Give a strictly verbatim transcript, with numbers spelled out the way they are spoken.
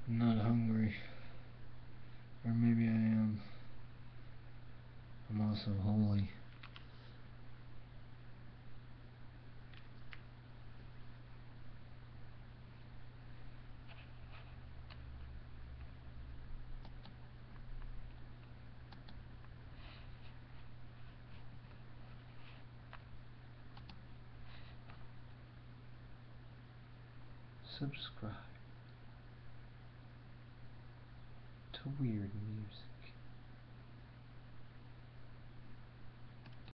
I'm not hungry. Or maybe I am. I'm also holy. Subscribe to Weird Music.